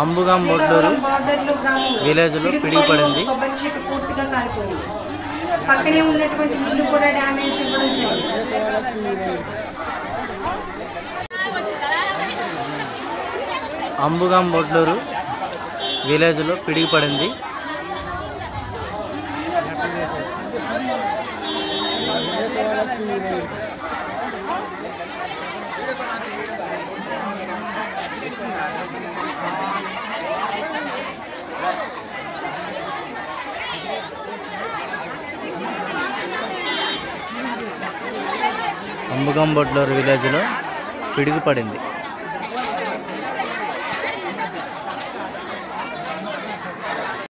అంబుగం బొడ్లూరు విలేజ్లో పిడిగిపడింది. కొబ్బరి చెట్టు పూర్తిగా కాలిపోయింది. పక్కనే ఉన్నటువంటి ఇల్లు కూడా డ్యామేజ్ ఇవ్వడం జరిగింది. అంబుగం బొడ్లూరు విలేజ్లో పిడిగిపడింది. అంబుగం బొడ్లూరు విలేజ్లో పిడిగిపడింది.